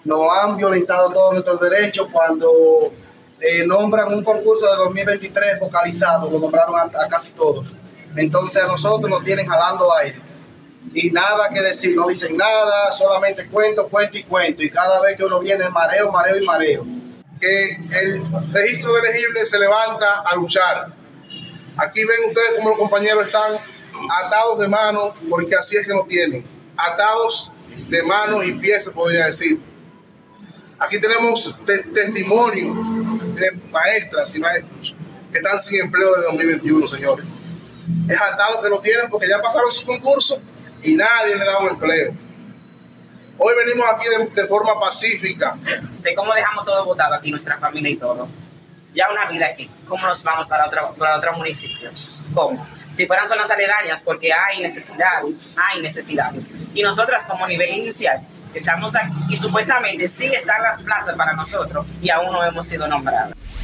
nos han violentado todos nuestros derechos cuando nombran un concurso de 2023 focalizado, lo nombraron a casi todos. Entonces a nosotros nos tienen jalando aire. Y nada que decir, no dicen nada, solamente cuento, cuento y cuento. Y cada vez que uno viene, mareo, mareo y mareo. Que el registro de elegibles se levanta a luchar. Aquí ven ustedes cómo los compañeros están atados de manos, porque así es que nos tienen. Atados de manos y pies, se podría decir. Aquí tenemos testimonios de maestras y maestros que están sin empleo desde 2021, señores. Es atado que lo tienen porque ya pasaron su concurso y nadie le da un empleo. Hoy venimos aquí de forma pacífica. De cómo dejamos todo votado aquí, nuestra familia y todo. Ya una vida aquí. ¿Cómo nos vamos para otro municipio? ¿Cómo? Si fueran zonas aledañas, porque hay necesidades. Y nosotras como nivel inicial, estamos aquí y supuestamente sí están las plazas para nosotros y aún no hemos sido nombradas.